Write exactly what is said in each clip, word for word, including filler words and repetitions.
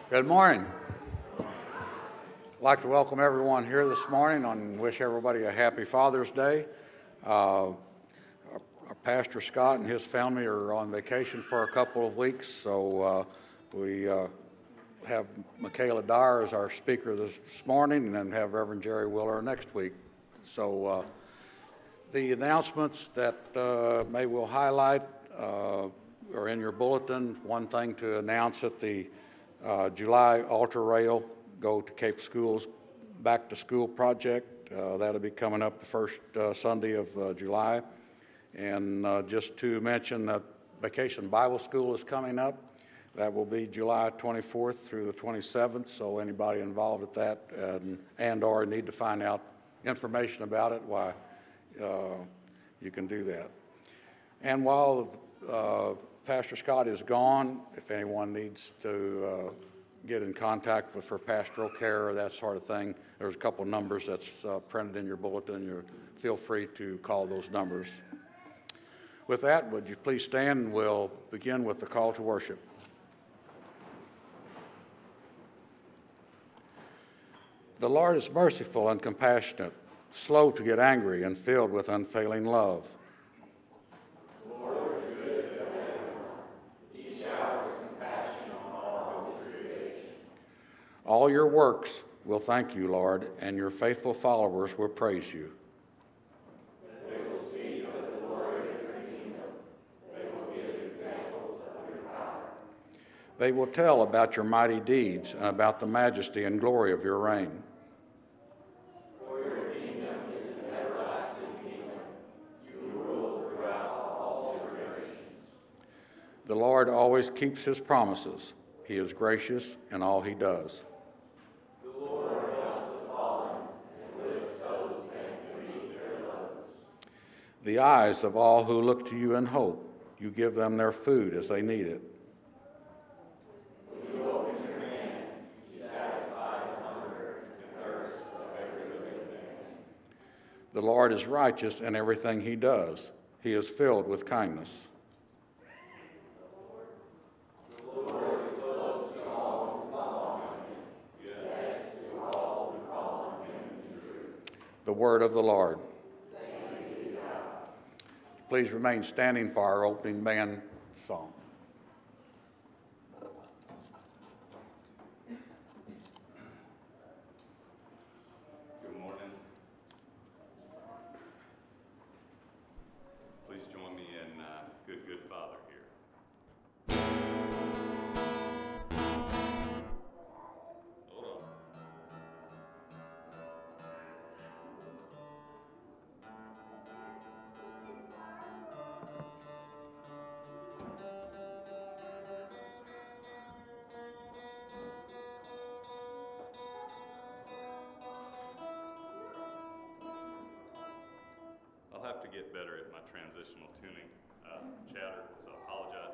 Good morning. I'd like to welcome everyone here this morning and wish everybody a happy Father's Day. Uh, our, our Pastor Scott and his family are on vacation for a couple of weeks, so uh, we uh, have Michaela Dyer as our speaker this morning and then have Reverend Jerry Willer next week. So uh, the announcements that uh, maybe we'll highlight uh, are in your bulletin. One thing to announce at the Uh, July Altar Rail Go to Cape Schools Back to School project. Uh, that'll be coming up the first uh, Sunday of uh, July. And uh, just to mention that Vacation Bible School is coming up. That will be July twenty-fourth through the twenty-seventh, so anybody involved at that and, and or need to find out information about it, why uh, you can do that. And while uh, Pastor Scott is gone, if anyone needs to uh, get in contact with for pastoral care or that sort of thing, there's a couple numbers that's uh, printed in your bulletin. You feel free to call those numbers. With that, would you please stand and we'll begin with the call to worship. The Lord is merciful and compassionate, slow to get angry and filled with unfailing love. All your works will thank you, Lord, and your faithful followers will praise you. They will speak of the glory of your kingdom. They will give examples of your power. They will tell about your mighty deeds and about the majesty and glory of your reign. For your kingdom is an everlasting kingdom. You rule throughout all generations. The Lord always keeps his promises. He is gracious in all he does. The eyes of all who look to you in hope, you give them their food as they need it. When you open your hand, you satisfy the hunger and thirst of every living thing. The Lord is righteous in everything he does. He is filled with kindness. The Lord is close to all who call on him, yes, to all who call on him in truth. The word of the Lord. Please remain standing for our opening band song. Good morning. Please join me in uh, Good, Good Father here. Hold on. I'll have to get better at my transitional tuning uh, chatter, so I apologize.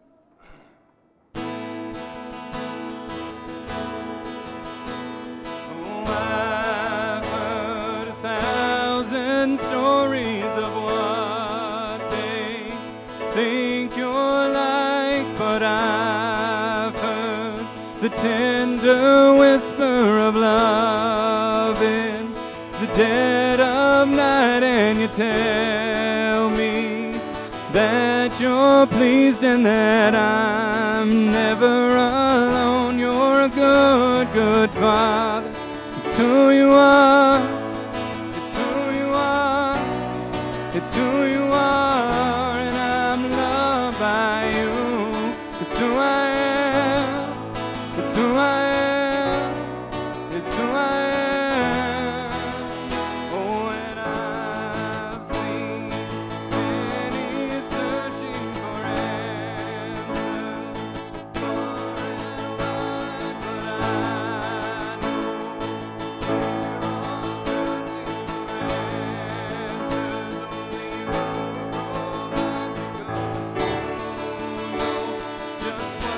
Oh, I've heard a thousand stories of what they think you're like, but I've heard the tender whisper of love in the dead of night, and you tell me that you're pleased and that I'm never alone. You're a good, good Father. It's who you are. It's who you are. It's who you are, and I'm loved by you. It's who I am. It's who I am. It's who I am. Oh, and I've seen many searching for answers far and wide, but I know we're all searching for answers. Only you know, just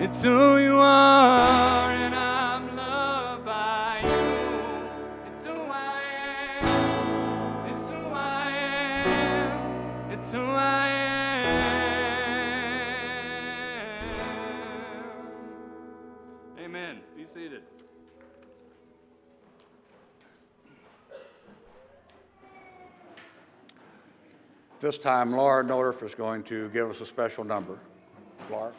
It's who you are, and I'm loved by you. It's who I am. It's who I am. It's who I am. Amen. Be seated. This time, Laura Nordorf is going to give us a special number. Laura?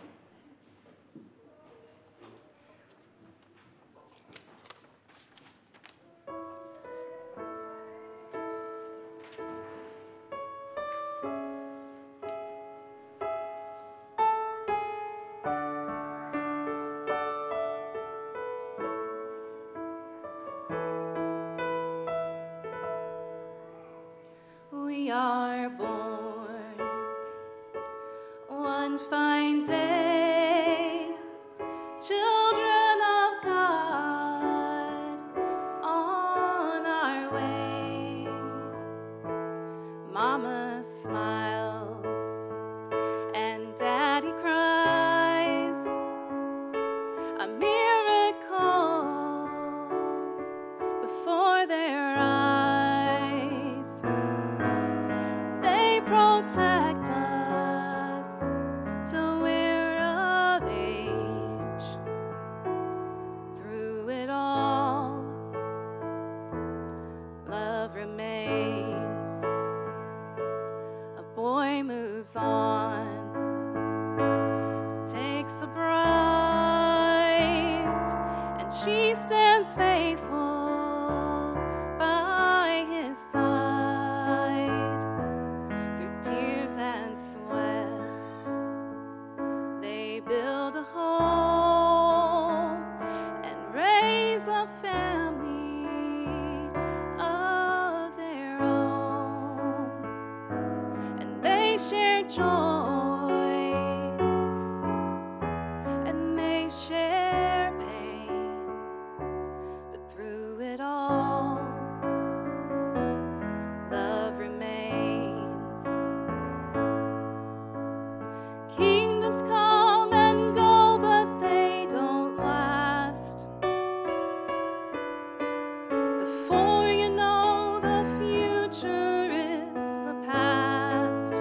We are born one fine day, children of God, on our way. Mama smiles and Daddy cries, a miracle before their eyes. They protect us till we're of age. Through it all, love remains. A boy moves on, takes a bride, and she stands faithful by his side. Through tears and sweat, they build a home and raise a family of their own. And they share joy, and they share pain, but through it all, love remains. Kingdoms come and go, but they don't last. Before you know, the future is the past.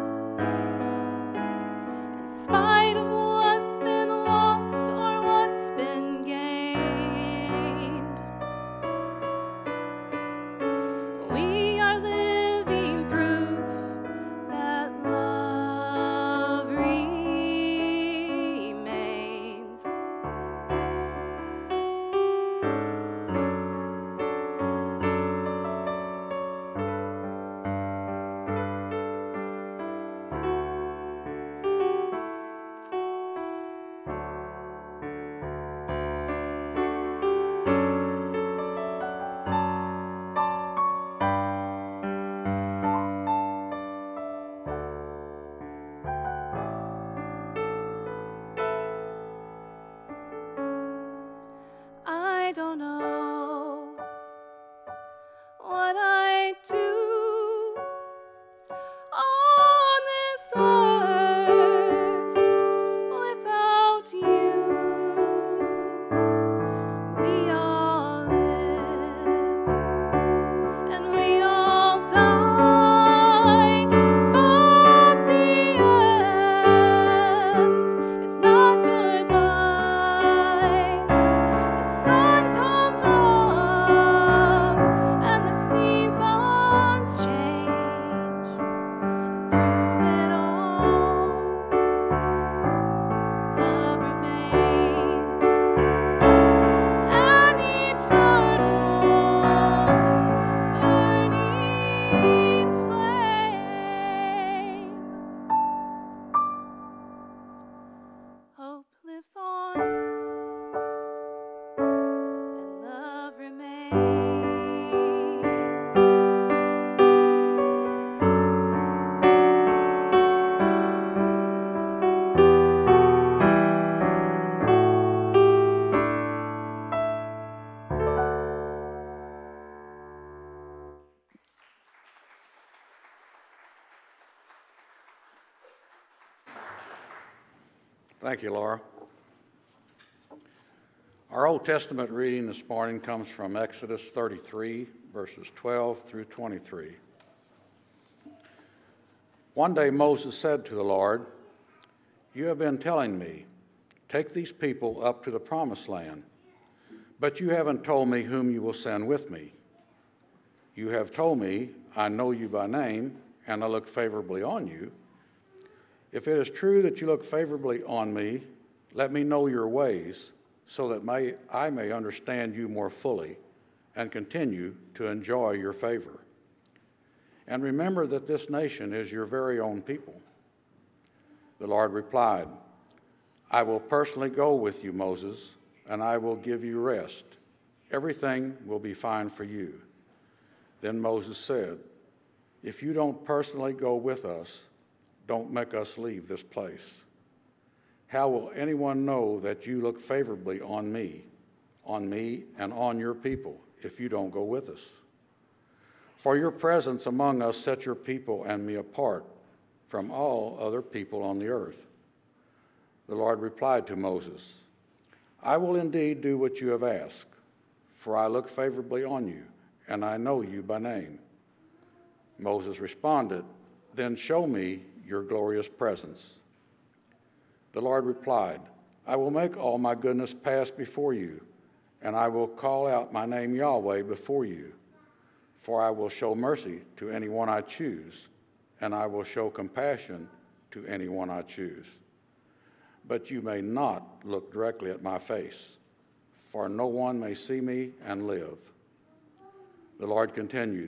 In spite of what's been lost or what's been gained, we are living proof that love remains. I don't know what I'd do on this earth without you. We all live and we all die, but the end is not goodbye. The sun comes up and the seasons change. Through it all, love remains an eternal burning flame. Hope lives on and love remains. Thank you, Laura. Our Old Testament reading this morning comes from Exodus thirty-three, verses twelve through twenty-three. One day Moses said to the Lord, "You have been telling me, take these people up to the promised land, but you haven't told me whom you will send with me. You have told me, I know you by name, and I look favorably on you. If it is true that you look favorably on me, let me know your ways, so that may, I may understand you more fully and continue to enjoy your favor. And remember that this nation is your very own people." The Lord replied, "I will personally go with you, Moses, and I will give you rest. Everything will be fine for you." Then Moses said, "If you don't personally go with us, don't make us leave this place. How will anyone know that you look favorably on me, on me and on your people, if you don't go with us? For your presence among us sets your people and me apart from all other people on the earth." The Lord replied to Moses, "I will indeed do what you have asked, for I look favorably on you, and I know you by name." Moses responded, "Then show me your glorious presence." The Lord replied, "I will make all my goodness pass before you, and I will call out my name Yahweh before you. For I will show mercy to anyone I choose, and I will show compassion to anyone I choose. But you may not look directly at my face, for no one may see me and live." The Lord continued,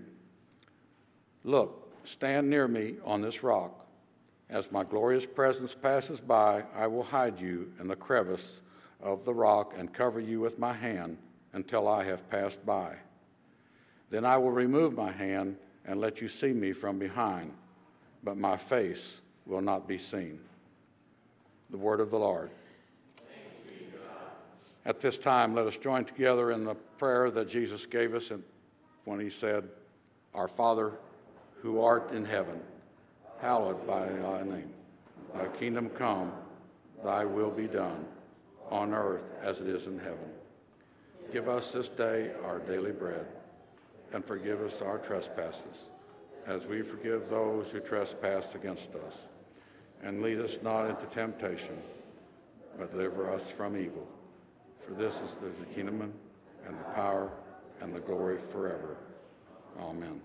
"Look, stand near me on this rock. As my glorious presence passes by, I will hide you in the crevice of the rock and cover you with my hand until I have passed by. Then I will remove my hand and let you see me from behind, but my face will not be seen." The word of the Lord. Thanks be to God. At this time, let us join together in the prayer that Jesus gave us when he said, "Our Father, who art in heaven, hallowed by thy name. Thy kingdom come, thy will be done, on earth as it is in heaven. Give us this day our daily bread, and forgive us our trespasses, as we forgive those who trespass against us. And lead us not into temptation, but deliver us from evil. For this is the kingdom and the power and the glory forever. Amen."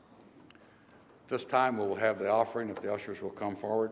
This time we will have the offering, if the ushers will come forward.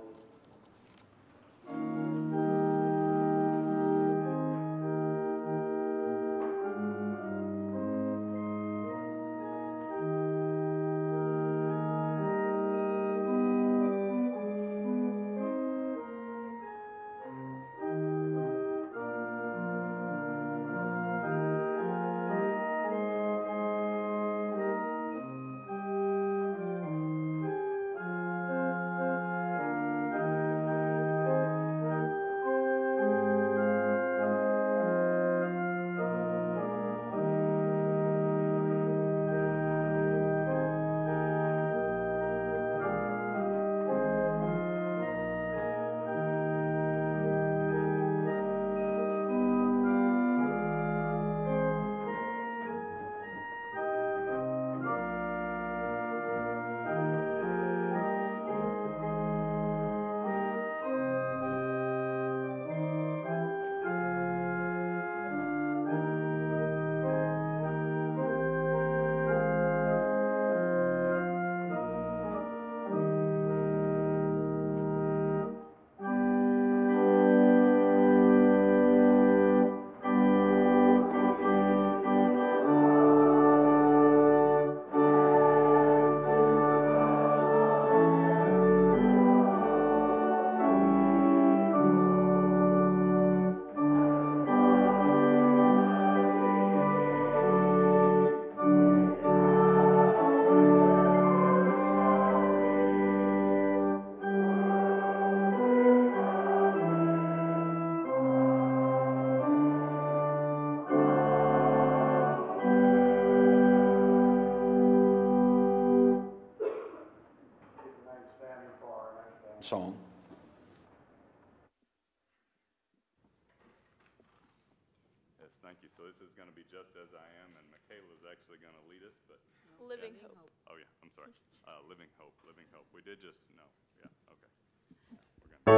Song. Yes, thank you. So this is going to be Just As I Am, and Michaela's actually going to lead us, but... Living yeah. hope. Oh, yeah, I'm sorry. Uh, Living Hope, Living Hope. We did just, no, yeah, okay. We're going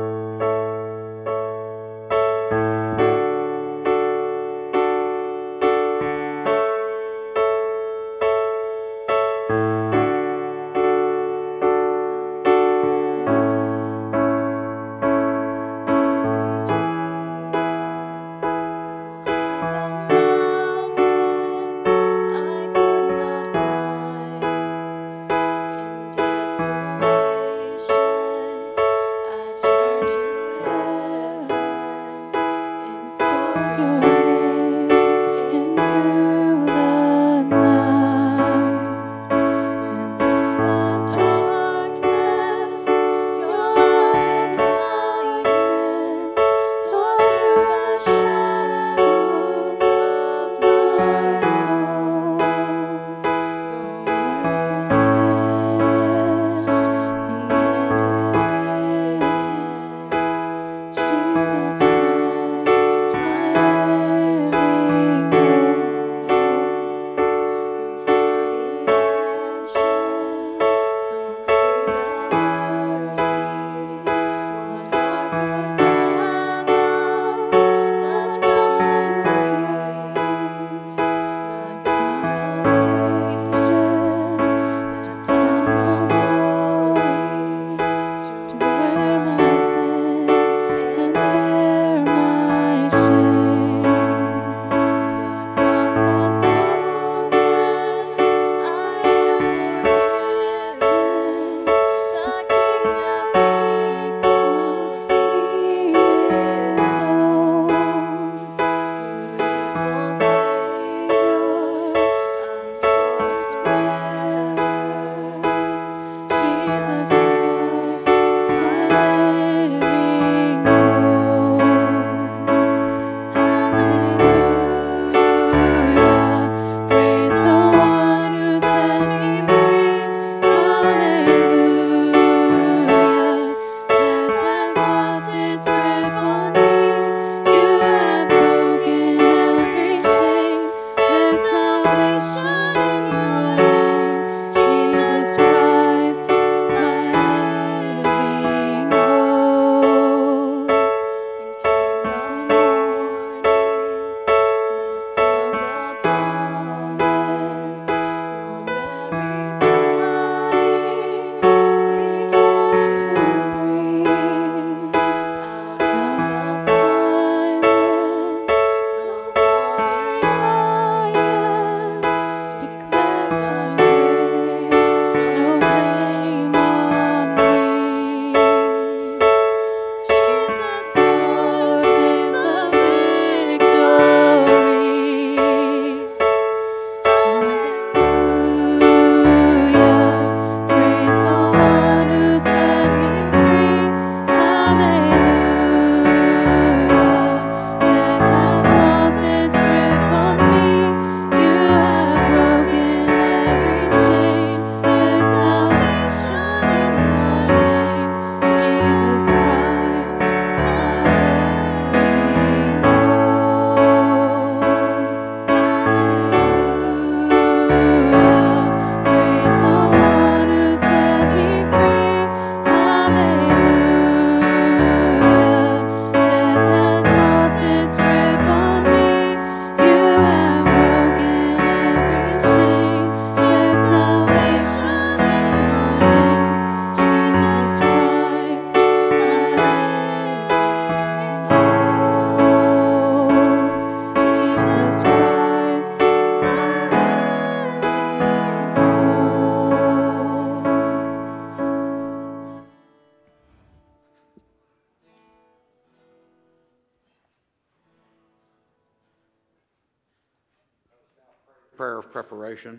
Prayer of preparation.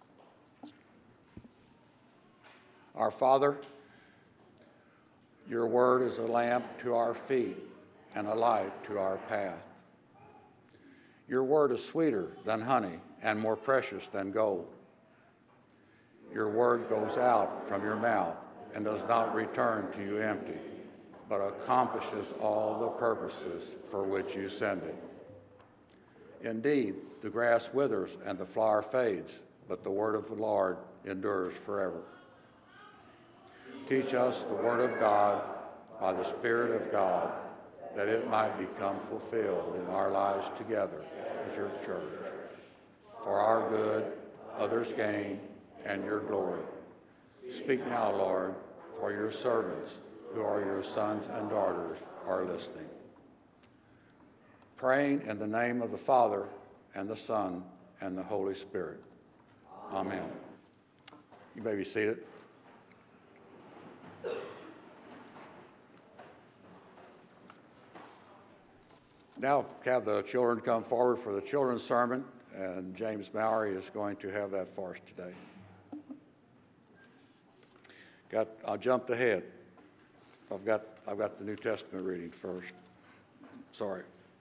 Our Father, your word is a lamp to our feet and a light to our path. Your word is sweeter than honey and more precious than gold. Your word goes out from your mouth and does not return to you empty, but accomplishes all the purposes for which you send it. Indeed, the grass withers and the flower fades, but the word of the Lord endures forever. Teach us the word of God by the Spirit of God, that it might become fulfilled in our lives together as your church. For our good, others' gain, and your glory. Speak now, Lord, for your servants, who are your sons and daughters, are listening. Praying in the name of the Father, and the Son, and the Holy Spirit. Amen. You may be seated. Now have the children come forward for the children's sermon, and James Mowery is going to have that for us today. Got, I'll jump ahead. I've got, I've got the New Testament reading first. Sorry.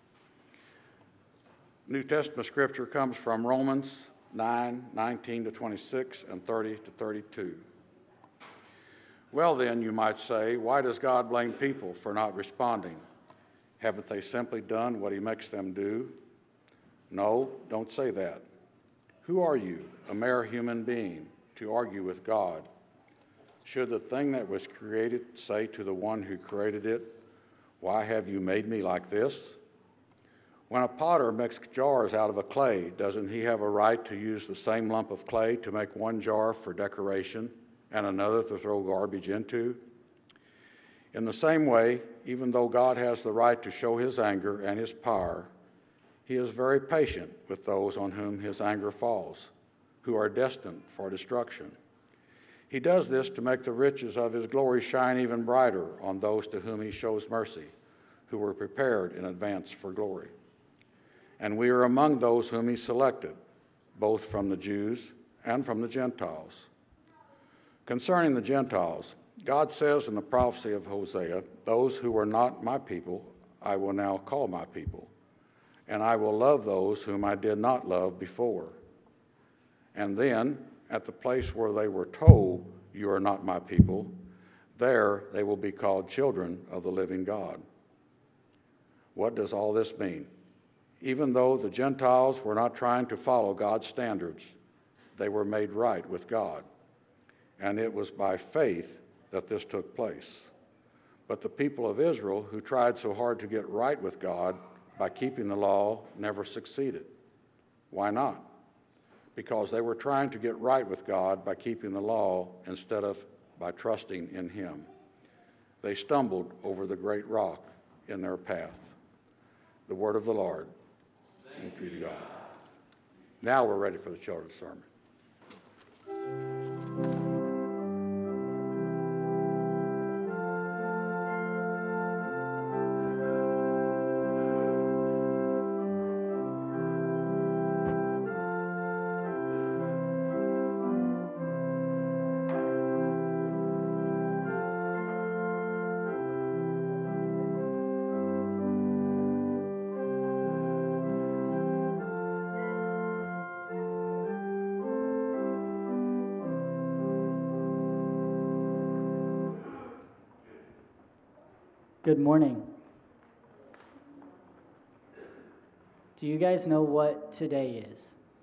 New Testament scripture comes from Romans nine, nineteen to twenty-six and thirty to thirty-two. Well then, you might say, why does God blame people for not responding? Haven't they simply done what he makes them do? No, don't say that. Who are you, a mere human being, to argue with God? Should the thing that was created say to the one who created it, why have you made me like this? When a potter makes jars out of a clay, doesn't he have a right to use the same lump of clay to make one jar for decoration and another to throw garbage into? In the same way, even though God has the right to show his anger and his power, he is very patient with those on whom his anger falls, who are destined for destruction. He does this to make the riches of his glory shine even brighter on those to whom he shows mercy, who were prepared in advance for glory. And we are among those whom he selected, both from the Jews and from the Gentiles. Concerning the Gentiles, God says in the prophecy of Hosea, those who were not my people, I will now call my people, and I will love those whom I did not love before. And then, at the place where they were told, you are not my people, there they will be called children of the living God. What does all this mean? Even though the Gentiles were not trying to follow God's standards, they were made right with God. And it was by faith that this took place. But the people of Israel, who tried so hard to get right with God by keeping the law, never succeeded. Why not? Because they were trying to get right with God by keeping the law instead of by trusting in him. They stumbled over the great rock in their path. The word of the Lord. Thank you to God. Now we're ready for the children's sermon. Good morning. Do you guys know what today is?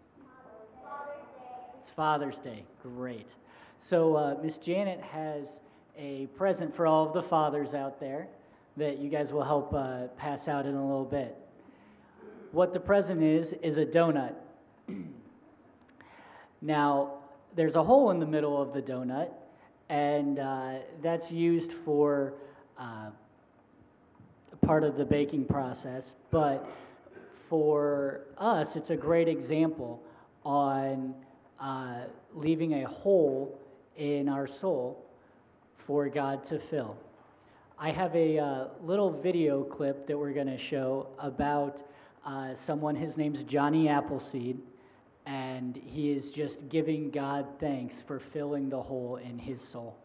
It's Father's Day. Great. So uh, Miss Janet has a present for all of the fathers out there that you guys will help uh, pass out in a little bit. What the present is, is a donut. Now, there's a hole in the middle of the donut, and uh, that's used for uh, part of the baking process, but for us, it's a great example on uh, leaving a hole in our soul for God to fill. I have a uh, little video clip that we're going to show about uh, someone. His name's Johnny Appleseed, and he is just giving God thanks for filling the hole in his soul.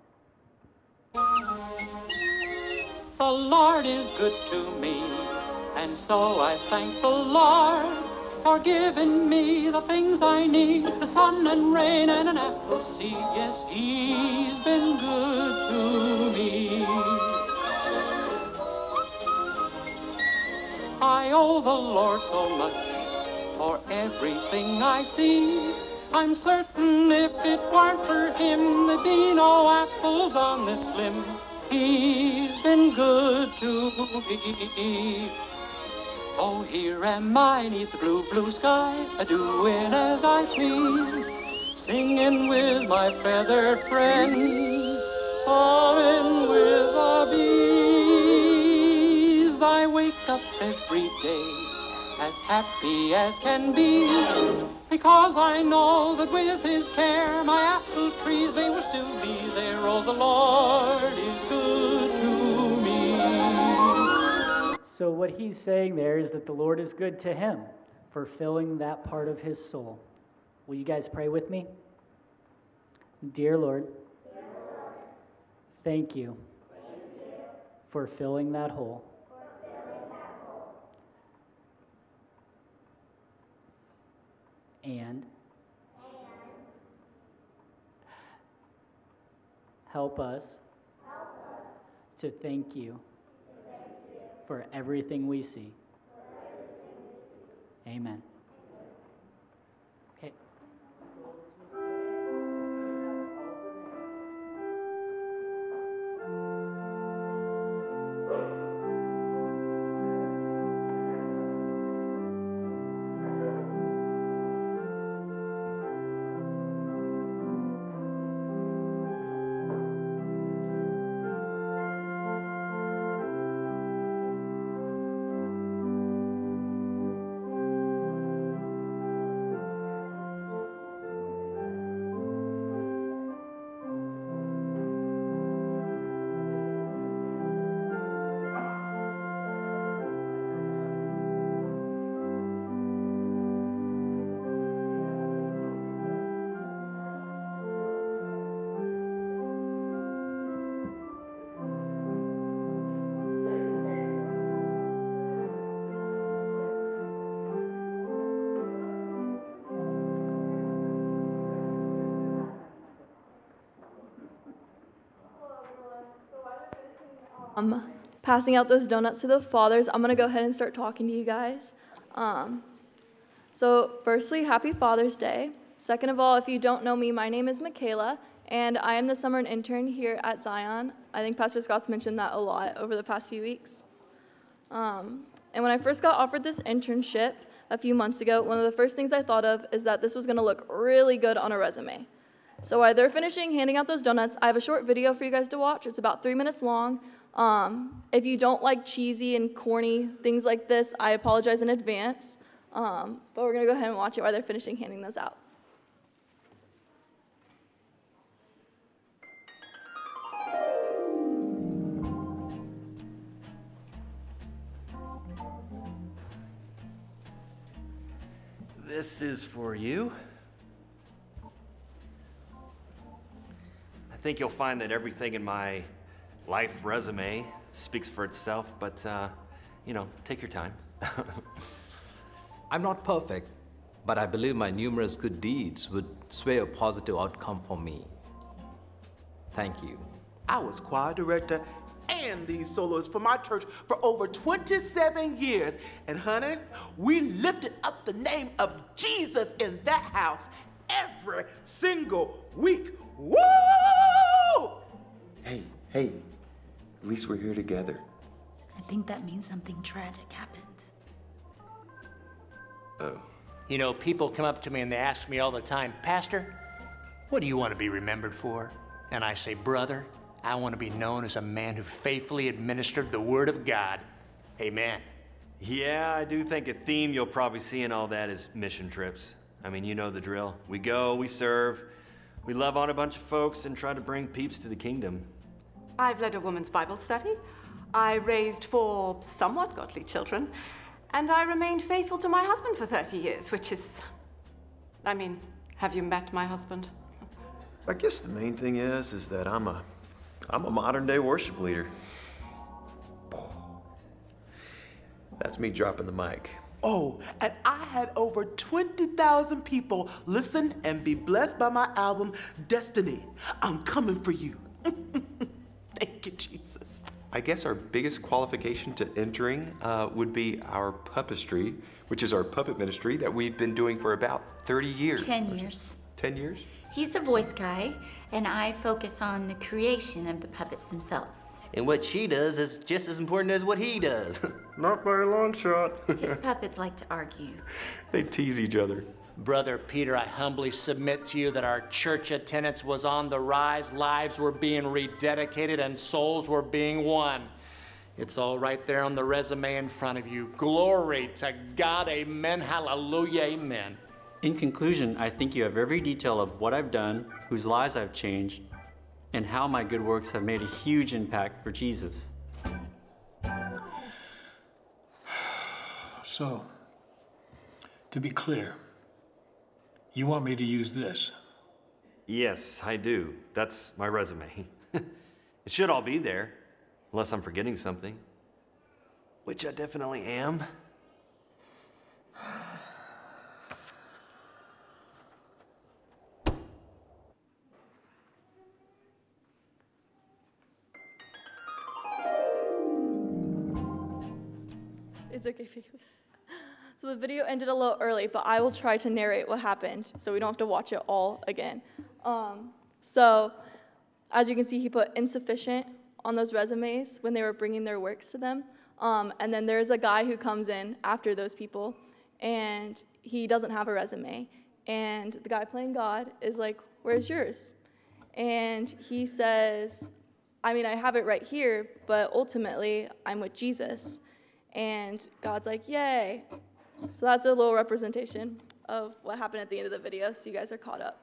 The Lord is good to me, and so I thank the Lord for giving me the things I need, the sun and rain and an apple seed. Yes, he's been good to me. I owe the Lord so much, for everything I see. I'm certain if it weren't for him, there'd be no apples on this limb. He's been good to me. Oh, here am I, 'neath the blue, blue sky, a-doing as I please, singing with my feathered friends, sawing with the bees. I wake up every day as happy as can be, because I know that with his care my apple trees, they will still be there. Oh, the Lord is good to me. So what he's saying there is that the Lord is good to him for filling that part of his soul. Will you guys pray with me? Dear Lord, thank you for filling that hole. And help us to thank you for everything we see. Amen. Okay. Um, passing out those donuts to the fathers, I'm going to go ahead and start talking to you guys. Um, so firstly, happy Father's Day. Second of all, if you don't know me, my name is Michaela, and I am the summer intern here at Zion. I think Pastor Scott's mentioned that a lot over the past few weeks. Um, and when I first got offered this internship a few months ago, one of the first things I thought of is that this was going to look really good on a resume. So while they're finishing handing out those donuts, I have a short video for you guys to watch. It's about three minutes long. Um, if you don't like cheesy and corny things like this, I apologize in advance. Um, but we're going to go ahead and watch it while they're finishing handing those out. This is for you. I think you'll find that everything in my life resume speaks for itself, but, uh, you know, take your time. I'm not perfect, but I believe my numerous good deeds would sway a positive outcome for me. Thank you. I was choir director and lead soloist for my church for over twenty-seven years. And honey, we lifted up the name of Jesus in that house every single week. Woo! Hey, hey, at least we're here together. I think that means something tragic happened. Oh. You know, people come up to me and they ask me all the time, Pastor, what do you want to be remembered for? And I say, brother, I want to be known as a man who faithfully administered the Word of God. Amen. Yeah, I do think a theme you'll probably see in all that is mission trips. I mean, you know the drill. We go, we serve, we love on a bunch of folks and try to bring peeps to the kingdom. I've led a women's Bible study. I raised four somewhat godly children. And I remained faithful to my husband for thirty years, which is... I mean, have you met my husband? I guess the main thing is, is that I'm a, I'm a modern day worship leader. That's me dropping the mic. Oh, and I had over twenty thousand people listen and be blessed by my album, Destiny. I'm coming for you. Thank you, Jesus. I guess our biggest qualification to entering uh, would be our puppetry, which is our puppet ministry that we've been doing for about thirty years. Ten years. Ten years? He's the voice guy, and I focus on the creation of the puppets themselves. And what she does is just as important as what he does. Not by a long shot. His puppets like to argue. They tease each other. Brother Peter, I humbly submit to you that our church attendance was on the rise, lives were being rededicated, and souls were being won. It's all right there on the resume in front of you. Glory to God, amen, hallelujah, amen. In conclusion, I think you have every detail of what I've done, whose lives I've changed, and how my good works have made a huge impact for Jesus. So, to be clear, you want me to use this? Yes, I do. That's my resume. It should all be there, unless I'm forgetting something. Which I definitely am. It's okay if you. So the video ended a little early, but I will try to narrate what happened so we don't have to watch it all again. Um, so as you can see, he put insufficient on those resumes when they were bringing their works to them. Um, and then there's a guy who comes in after those people, and he doesn't have a resume. And the guy playing God is like, "Where's yours?" And he says, "I mean, I have it right here, but ultimately, I'm with Jesus." And God's like, "Yay." So that's a little representation of what happened at the end of the video, so you guys are caught up.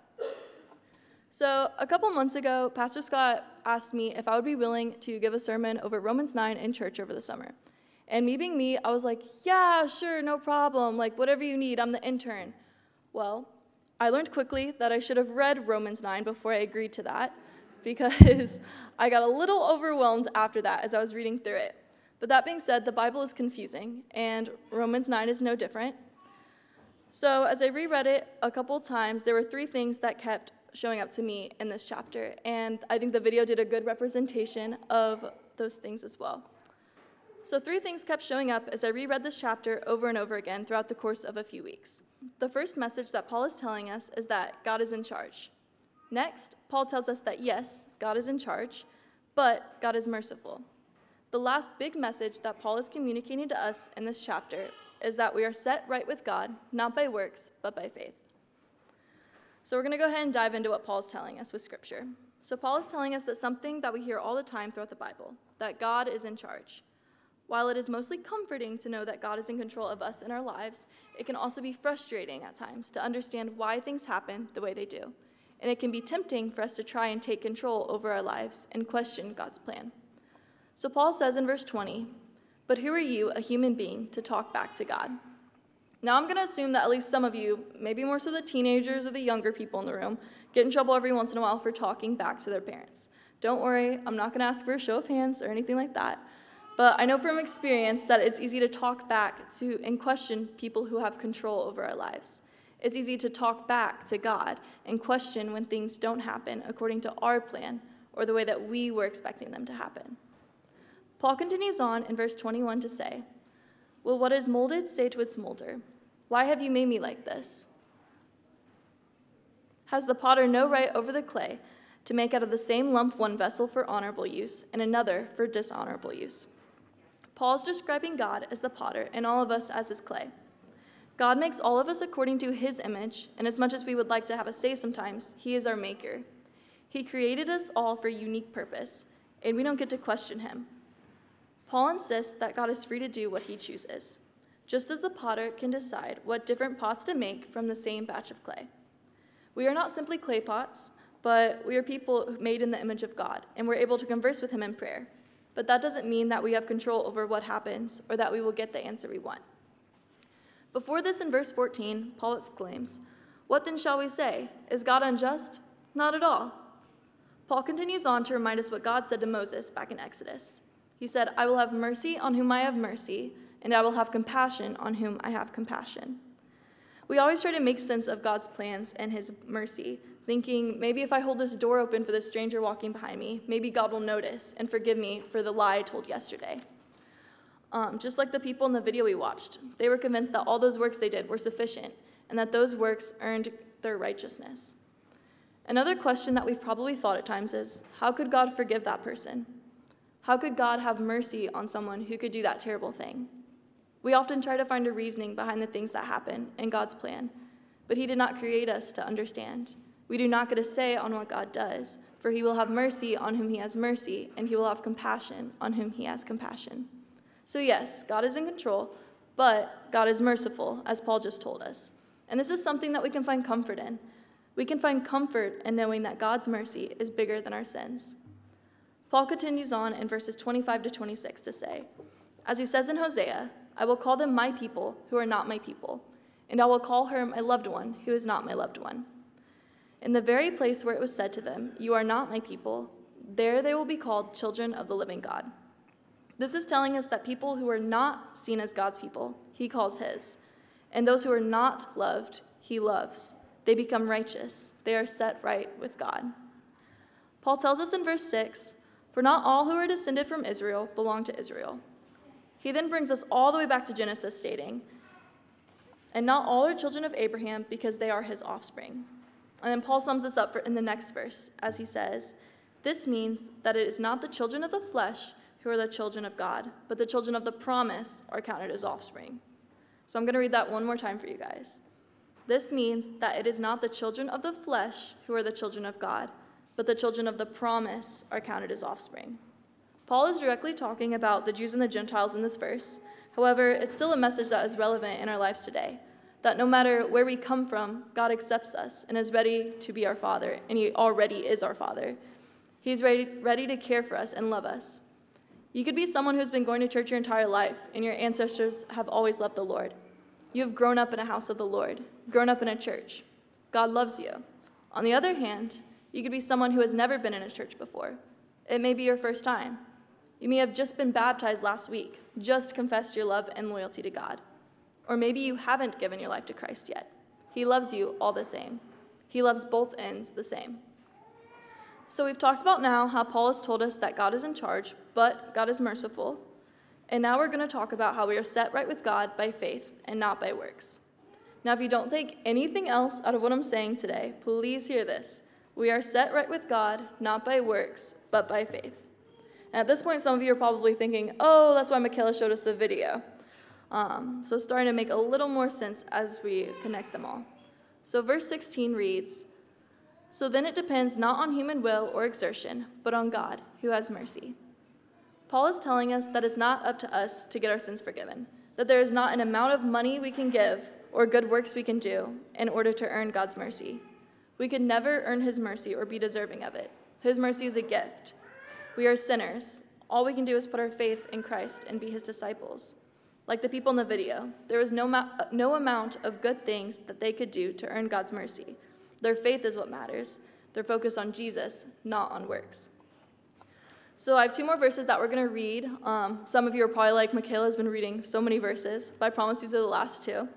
So a couple months ago, Pastor Scott asked me if I would be willing to give a sermon over Romans nine in church over the summer. And me being me, I was like, "Yeah, sure, no problem. Like, whatever you need, I'm the intern." Well, I learned quickly that I should have read Romans nine before I agreed to that, because I got a little overwhelmed after that as I was reading through it. But that being said, the Bible is confusing, and Romans nine is no different. So as I reread it a couple times, there were three things that kept showing up to me in this chapter, and I think the video did a good representation of those things as well. So three things kept showing up as I reread this chapter over and over again throughout the course of a few weeks. The first message that Paul is telling us is that God is in charge. Next, Paul tells us that yes, God is in charge, but God is merciful. The last big message that Paul is communicating to us in this chapter is that we are set right with God, not by works, but by faith. So we're going to go ahead and dive into what Paul's telling us with Scripture. So Paul is telling us that something that we hear all the time throughout the Bible, that God is in charge. While it is mostly comforting to know that God is in control of us and our lives, it can also be frustrating at times to understand why things happen the way they do. And it can be tempting for us to try and take control over our lives and question God's plan. So Paul says in verse twenty, "But who are you, a human being, to talk back to God?" Now I'm going to assume that at least some of you, maybe more so the teenagers or the younger people in the room, get in trouble every once in a while for talking back to their parents. Don't worry, I'm not going to ask for a show of hands or anything like that. But I know from experience that it's easy to talk back to and question people who have control over our lives. It's easy to talk back to God and question when things don't happen according to our plan or the way that we were expecting them to happen. Paul continues on in verse twenty-one to say, "Will what is molded say to its molder, 'Why have you made me like this?' Has the potter no right over the clay to make out of the same lump one vessel for honorable use and another for dishonorable use?" Paul is describing God as the potter and all of us as his clay. God makes all of us according to his image, and as much as we would like to have a say sometimes, he is our maker. He created us all for a unique purpose, and we don't get to question him. Paul insists that God is free to do what he chooses, just as the potter can decide what different pots to make from the same batch of clay. We are not simply clay pots, but we are people made in the image of God, and we're able to converse with him in prayer. But that doesn't mean that we have control over what happens or that we will get the answer we want. Before this, in verse fourteen, Paul exclaims, "What then shall we say? Is God unjust? Not at all." Paul continues on to remind us what God said to Moses back in Exodus. He said, "I will have mercy on whom I have mercy, and I will have compassion on whom I have compassion." We always try to make sense of God's plans and his mercy thinking maybe if I hold this door open for the stranger walking behind me, maybe God will notice and forgive me for the lie I told yesterday. Um, just like the people in the video we watched, they were convinced that all those works they did were sufficient and that those works earned their righteousness. Another question that we've probably thought at times is, how could God forgive that person? How could God have mercy on someone who could do that terrible thing? We often try to find a reasoning behind the things that happen in God's plan, but he did not create us to understand. We do not get a say on what God does, for he will have mercy on whom he has mercy, and he will have compassion on whom he has compassion. So yes, God is in control, but God is merciful, as Paul just told us. And this is something that we can find comfort in. We can find comfort in knowing that God's mercy is bigger than our sins. Paul continues on in verses twenty-five to twenty-six to say, as he says in Hosea, I will call them my people who are not my people, and I will call her my loved one who is not my loved one. In the very place where it was said to them, you are not my people, there they will be called children of the living God. This is telling us that people who are not seen as God's people, he calls his, and those who are not loved, he loves. They become righteous. They are set right with God. Paul tells us in verse six, for not all who are descended from Israel belong to Israel. He then brings us all the way back to Genesis, stating, and not all are children of Abraham because they are his offspring. And then Paul sums this up for, in the next verse, as he says, this means that it is not the children of the flesh who are the children of God, but the children of the promise are counted as offspring. So I'm going to read that one more time for you guys. This means that it is not the children of the flesh who are the children of God, but the children of the promise are counted as offspring. Paul is directly talking about the Jews and the Gentiles in this verse. However, it's still a message that is relevant in our lives today, that no matter where we come from, God accepts us and is ready to be our Father, and he already is our Father. He's ready, ready to care for us and love us. You could be someone who's been going to church your entire life, and your ancestors have always loved the Lord. You have grown up in a house of the Lord, grown up in a church. God loves you. On the other hand, you could be someone who has never been in a church before. It may be your first time. You may have just been baptized last week, just confessed your love and loyalty to God. Or maybe you haven't given your life to Christ yet. He loves you all the same. He loves both ends the same. So we've talked about now how Paul has told us that God is in charge, but God is merciful. And now we're going to talk about how we are set right with God by faith and not by works. Now, if you don't take anything else out of what I'm saying today, please hear this. We are set right with God, not by works, but by faith. And at this point, some of you are probably thinking, oh, that's why Michaela showed us the video. Um, so it's starting to make a little more sense as we connect them all. So verse sixteen reads, so then it depends not on human will or exertion, but on God, who has mercy. Paul is telling us that it's not up to us to get our sins forgiven, that there is not an amount of money we can give or good works we can do in order to earn God's mercy. We could never earn his mercy or be deserving of it. His mercy is a gift. We are sinners. All we can do is put our faith in Christ and be his disciples. Like the people in the video, there was no, ma- no amount of good things that they could do to earn God's mercy. Their faith is what matters. Their focus on Jesus, not on works. So I have two more verses that we're going to read. Um, some of you are probably like, Michaela's been reading so many verses, but I promise these are the last two.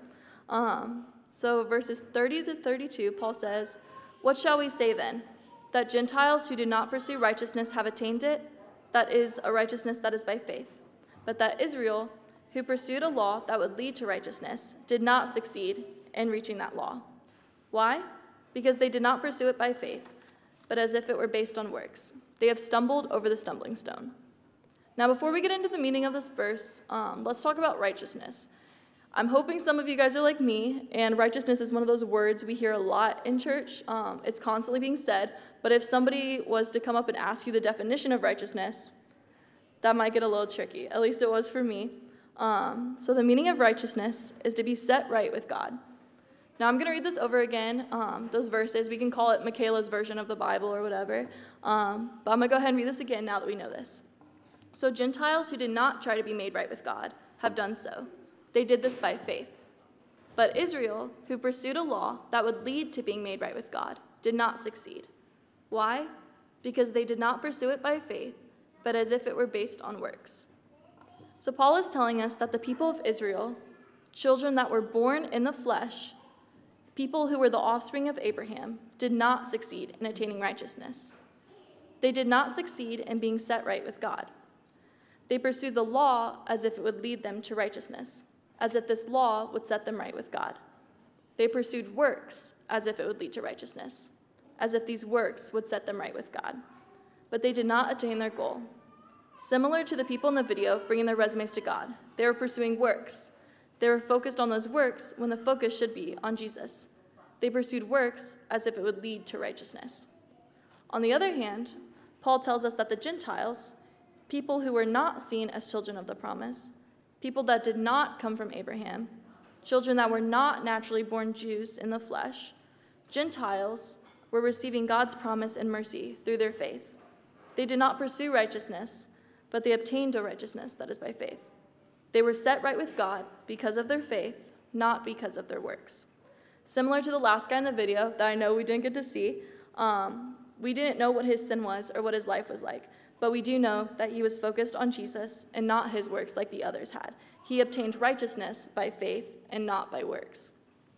Um, so verses thirty to thirty-two, Paul says, what shall we say then? That Gentiles who do not pursue righteousness have attained it? That is a righteousness that is by faith. But that Israel, who pursued a law that would lead to righteousness, did not succeed in reaching that law. Why? Because they did not pursue it by faith, but as if it were based on works. They have stumbled over the stumbling stone. Now, before we get into the meaning of this verse, um, let's talk about righteousness. I'm hoping some of you guys are like me, and righteousness is one of those words we hear a lot in church. Um, it's constantly being said, but if somebody was to come up and ask you the definition of righteousness, that might get a little tricky. At least it was for me. Um, so the meaning of righteousness is to be set right with God. Now I'm going to read this over again, um, those verses. We can call it Michaela's version of the Bible or whatever. Um, but I'm going to go ahead and read this again now that we know this. So Gentiles who did not try to be made right with God have done so. They did this by faith. But Israel, who pursued a law that would lead to being made right with God, did not succeed. Why? Because they did not pursue it by faith, but as if it were based on works. So Paul is telling us that the people of Israel, children that were born in the flesh, People who were the offspring of Abraham did not succeed in attaining righteousness. They did not succeed in being set right with God. They pursued the law as if it would lead them to righteousness, as if this law would set them right with God. They pursued works as if it would lead to righteousness, as if these works would set them right with God. But they did not attain their goal. Similar to the people in the video bringing their resumes to God, they were pursuing works. They were focused on those works when the focus should be on Jesus. They pursued works as if it would lead to righteousness. On the other hand, Paul tells us that the Gentiles, people who were not seen as children of the promise, people that did not come from Abraham, children that were not naturally born Jews in the flesh, Gentiles were receiving God's promise and mercy through their faith. They did not pursue righteousness, but they obtained a righteousness that is by faith. They were set right with God because of their faith, not because of their works. Similar to the last guy in the video that I know we didn't get to see, um, we didn't know what his sin was or what his life was like, but we do know that he was focused on Jesus and not his works like the others had. He obtained righteousness by faith and not by works.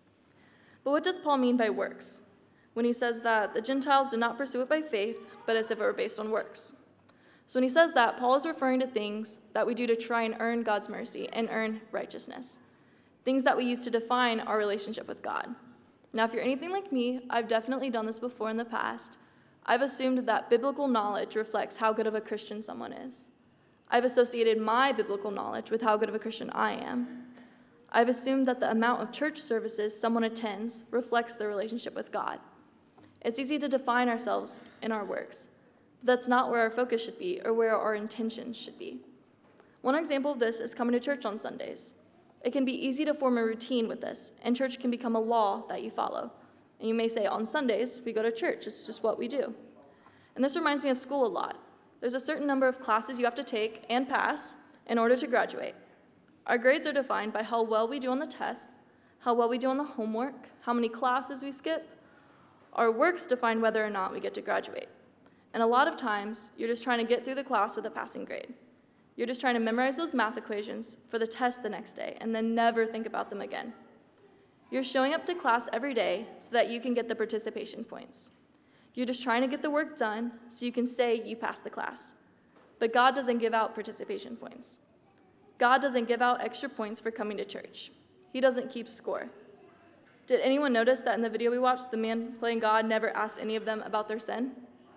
But what does Paul mean by works when he says that the Gentiles did not pursue it by faith, but as if it were based on works? So when he says that, Paul is referring to things that we do to try and earn God's mercy and earn righteousness, things that we use to define our relationship with God. Now, if you're anything like me, I've definitely done this before in the past. I've assumed that biblical knowledge reflects how good of a Christian someone is. I've associated my biblical knowledge with how good of a Christian I am. I've assumed that the amount of church services someone attends reflects their relationship with God. It's easy to define ourselves in our works. That's not where our focus should be or where our intentions should be. One example of this is coming to church on Sundays. It can be easy to form a routine with this, and church can become a law that you follow. And you may say, on Sundays, we go to church. It's just what we do. And this reminds me of school a lot. There's a certain number of classes you have to take and pass in order to graduate. Our grades are defined by how well we do on the tests, how well we do on the homework, how many classes we skip. Our works define whether or not we get to graduate. And a lot of times, you're just trying to get through the class with a passing grade. You're just trying to memorize those math equations for the test the next day and then never think about them again. You're showing up to class every day so that you can get the participation points. You're just trying to get the work done so you can say you passed the class. But God doesn't give out participation points. God doesn't give out extra points for coming to church. He doesn't keep score. Did anyone notice that in the video we watched, the man playing God never asked any of them about their sin?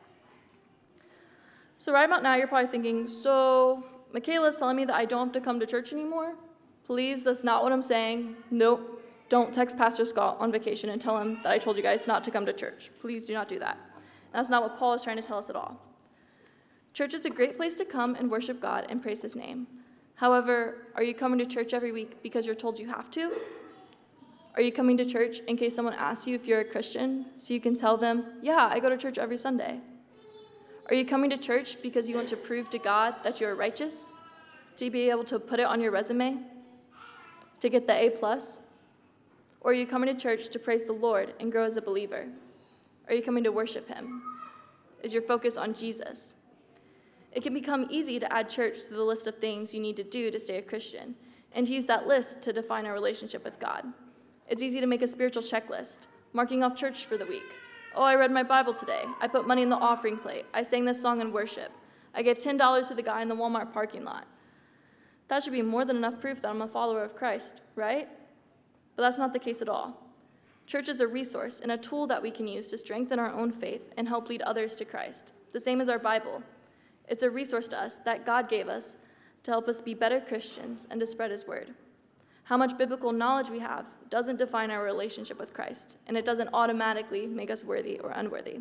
So right about now, you're probably thinking, so Michaela's telling me that I don't have to come to church anymore? Please, that's not what I'm saying. Nope. Don't text Pastor Scott on vacation and tell him that I told you guys not to come to church. Please do not do that. That's not what Paul is trying to tell us at all. Church is a great place to come and worship God and praise his name. However, are you coming to church every week because you're told you have to? Are you coming to church in case someone asks you if you're a Christian so you can tell them, yeah, I go to church every Sunday? Are you coming to church because you want to prove to God that you are righteous? To be able to put it on your resume? To get the A plus? Or are you coming to church to praise the Lord and grow as a believer? Are you coming to worship him? Is your focus on Jesus? It can become easy to add church to the list of things you need to do to stay a Christian, and to use that list to define our relationship with God. It's easy to make a spiritual checklist, marking off church for the week. Oh, I read my Bible today. I put money in the offering plate. I sang this song in worship. I gave ten dollars to the guy in the Walmart parking lot. That should be more than enough proof that I'm a follower of Christ, right? But that's not the case at all. Church is a resource and a tool that we can use to strengthen our own faith and help lead others to Christ, the same as our Bible. It's a resource to us that God gave us to help us be better Christians and to spread his word. How much biblical knowledge we have doesn't define our relationship with Christ, and it doesn't automatically make us worthy or unworthy.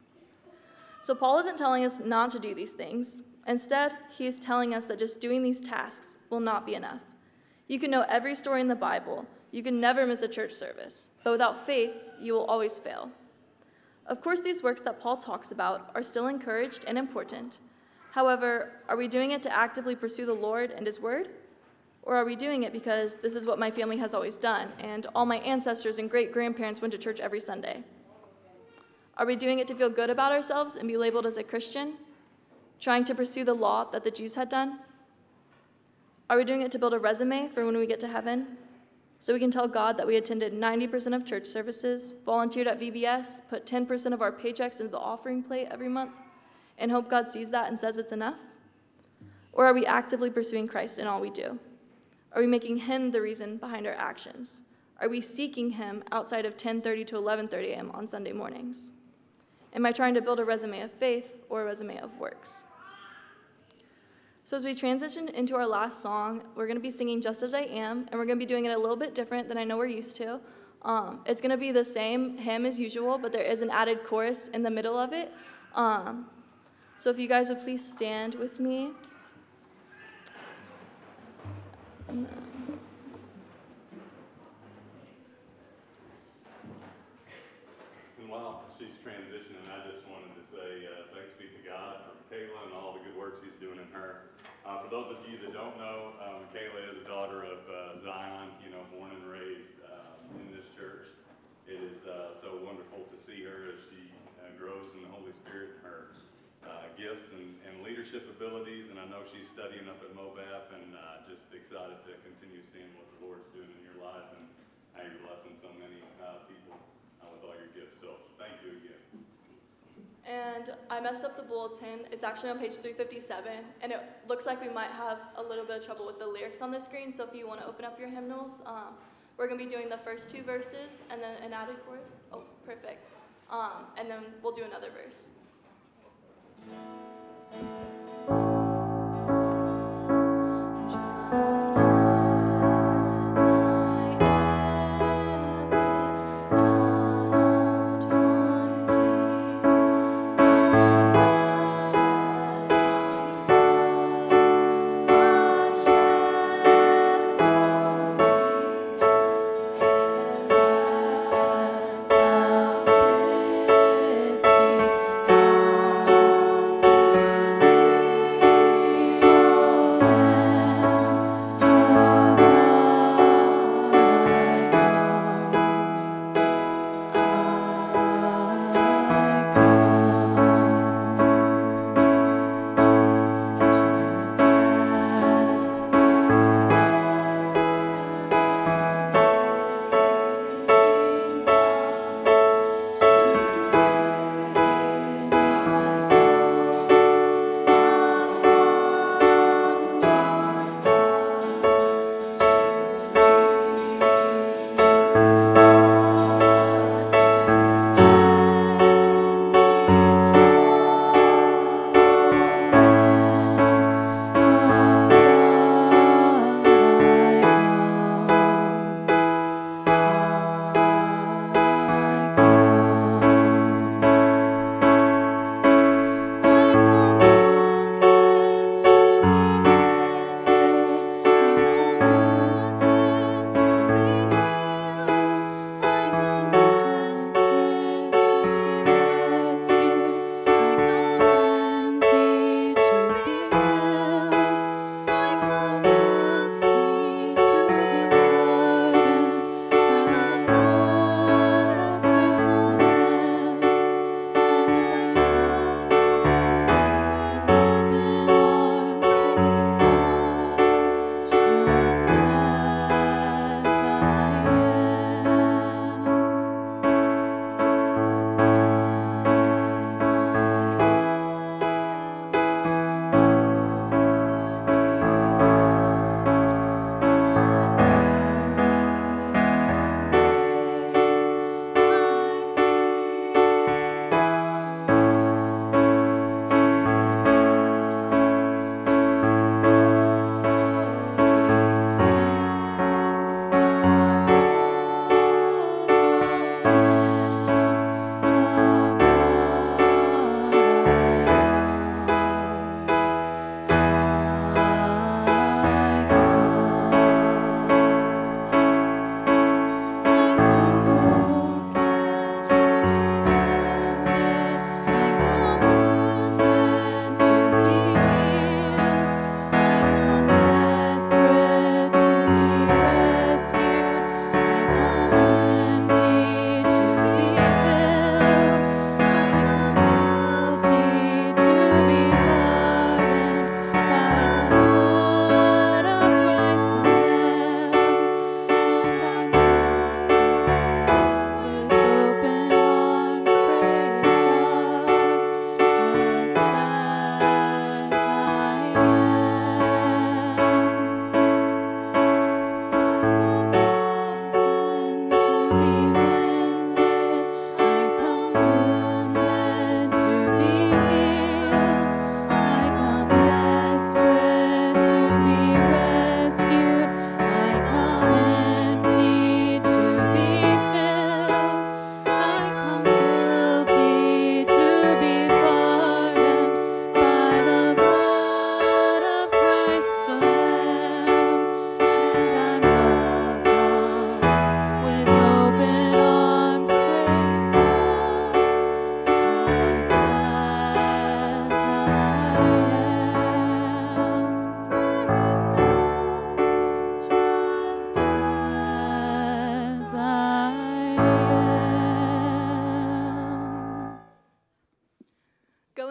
So Paul isn't telling us not to do these things. Instead, he is telling us that just doing these tasks will not be enough. You can know every story in the Bible. You can never miss a church service. But without faith, you will always fail. Of course, these works that Paul talks about are still encouraged and important. However, are we doing it to actively pursue the Lord and his word? Or are we doing it because this is what my family has always done, and all my ancestors and great-grandparents went to church every Sunday? Are we doing it to feel good about ourselves and be labeled as a Christian, trying to pursue the law that the Jews had done? Are we doing it to build a resume for when we get to heaven? So we can tell God that we attended ninety percent of church services, volunteered at V B S, put ten percent of our paychecks into the offering plate every month, and hope God sees that and says it's enough? Or are we actively pursuing Christ in all we do? Are we making him the reason behind our actions? Are we seeking him outside of ten thirty to eleven thirty a m on Sunday mornings? Am I trying to build a resume of faith or a resume of works? So as we transition into our last song, we're going to be singing Just As I Am, and we're going to be doing it a little bit different than I know we're used to. Um, it's going to be the same hymn as usual, but there is an added chorus in the middle of it. Um, so if you guys would please stand with me. And then... And while she's transitioning, I just wanted to say uh, thanks be to God for Michaela and all the good works he's doing in her. Uh, for those of you that don't know, uh, Michaela is a daughter of uh, Zion, you know, born and raised uh, in this church. It is uh, so wonderful to see her as she uh, grows in the Holy Spirit and her uh, gifts and, and leadership abilities. And I know she's studying up at Mobap, and uh, just excited to continue seeing what the Lord's doing in your life and how you're blessing so many uh, people uh, with all your gifts. So thank you again. And I messed up the bulletin. It's actually on page three fifty-seven, and it looks like we might have a little bit of trouble with the lyrics on the screen, so if you want to open up your hymnals, um, we're going to be doing the first two verses and then an added chorus. Oh, perfect. Um, and then we'll do another verse. Thank you.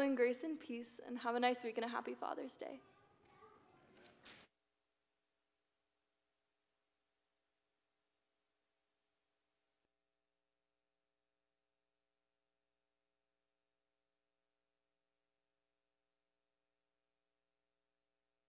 in grace and peace, and have a nice week and a happy Father's Day.